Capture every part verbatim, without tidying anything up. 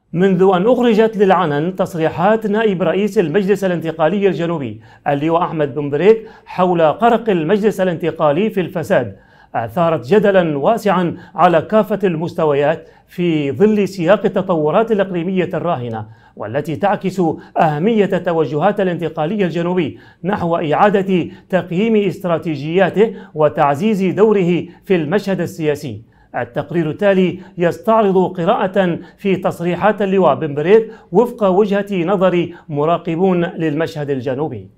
منذ أن أخرجت للعلن تصريحات نائب رئيس المجلس الانتقالي الجنوبي اللواء أحمد بن بريك حول غرق المجلس الانتقالي في الفساد، أثارت جدلا واسعا على كافة المستويات في ظل سياق التطورات الإقليمية الراهنة، والتي تعكس أهمية توجهات الانتقالي الجنوبي نحو إعادة تقييم استراتيجياته وتعزيز دوره في المشهد السياسي. التقرير التالي يستعرض قراءة في تصريحات اللواء بن بريك وفق وجهة نظر مراقبون للمشهد الجنوبي.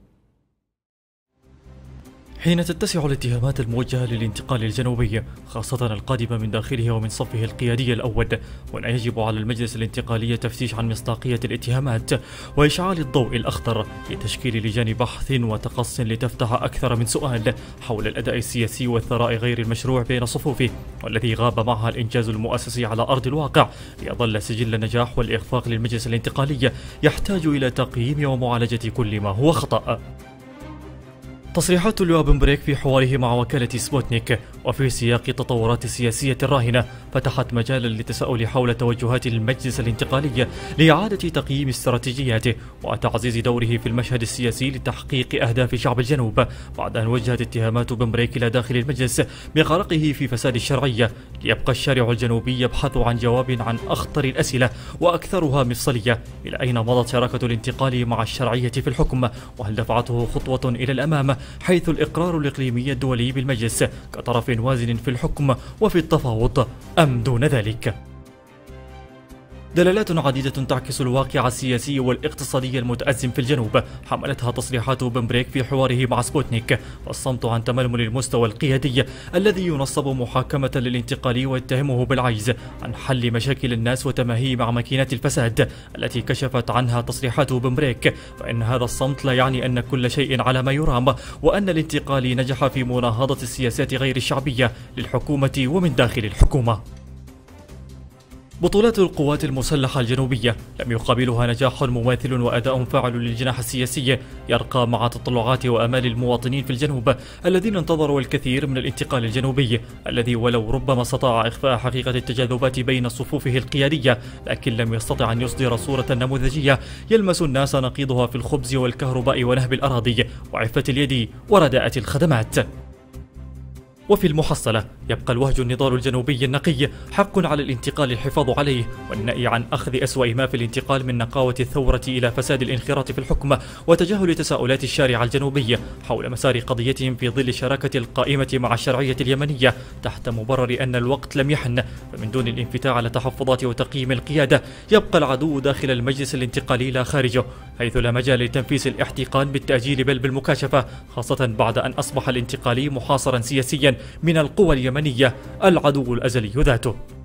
حين تتسع الاتهامات الموجهة للانتقال الجنوبي خاصة القادمة من داخله ومن صفه القيادي الأول، هنا يجب على المجلس الانتقالي التفتيش عن مصداقية الاتهامات وإشعال الضوء الأخضر لتشكيل لجان بحث وتقص لتفتح أكثر من سؤال حول الأداء السياسي والثراء غير المشروع بين صفوفه، والذي غاب معها الإنجاز المؤسسي على أرض الواقع، ليظل سجل النجاح والإخفاق للمجلس الانتقالي يحتاج إلى تقييم ومعالجة كل ما هو خطأ. تصريحات اللواء بن بريك في حواره مع وكالة سبوتنيك وفي سياق التطورات السياسية الراهنة فتحت مجالا للتساؤل حول توجهات المجلس الانتقالي لإعادة تقييم استراتيجياته وتعزيز دوره في المشهد السياسي لتحقيق أهداف شعب الجنوب، بعد أن وجهت اتهامات بن بريك إلى داخل المجلس بغرقه في فساد الشرعية، ليبقى الشارع الجنوبي يبحث عن جواب عن أخطر الأسئلة وأكثرها مفصلية: إلى أين مضت شراكة الانتقال مع الشرعية في الحكم؟ وهل دفعته خطوة إلى الأمام حيث الإقرار الإقليمي الدولي بالمجلس كطرف وازن في الحكم وفي التفاوض أم دون ذلك؟ دلالات عديدة تعكس الواقع السياسي والاقتصادي المتأزم في الجنوب حملتها تصريحات بن بريك في حواره مع سبوتنيك، والصمت عن تململ المستوى القيادي الذي ينصب محاكمة للانتقالي ويتهمه بالعجز عن حل مشاكل الناس وتماهي مع ماكينات الفساد التي كشفت عنها تصريحات بن بريك، فإن هذا الصمت لا يعني أن كل شيء على ما يرام، وأن الانتقالي نجح في مناهضة السياسات غير الشعبية للحكومة ومن داخل الحكومة. بطولات القوات المسلحة الجنوبية لم يقابلها نجاح مماثل وأداء فاعل للجناح السياسي يرقى مع تطلعات وآمال المواطنين في الجنوب الذين انتظروا الكثير من الانتقال الجنوبي الذي ولو ربما استطاع إخفاء حقيقة التجاذبات بين صفوفه القيادية، لكن لم يستطع أن يصدر صورة نموذجية يلمس الناس نقيضها في الخبز والكهرباء ونهب الأراضي وعفة اليد ورداءة الخدمات. وفي المحصلة يبقى الوهج النضال الجنوبي النقي حق على الانتقال الحفاظ عليه والنأي عن أخذ أسوأ ما في الانتقال من نقاوة الثورة إلى فساد الانخراط في الحكم وتجاهل تساؤلات الشارع الجنوبي حول مسار قضيتهم في ظل الشراكة القائمة مع الشرعية اليمنية تحت مبرر أن الوقت لم يحن، فمن دون الانفتاح على تحفظات وتقييم القيادة يبقى العدو داخل المجلس الانتقالي لا خارجه، حيث لا مجال لتنفيس الاحتقان بالتأجيل بل بالمكاشفة، خاصة بعد أن أصبح الانتقالي محاصرا سياسيا من القوى اليمنية العدو الأزلي ذاته.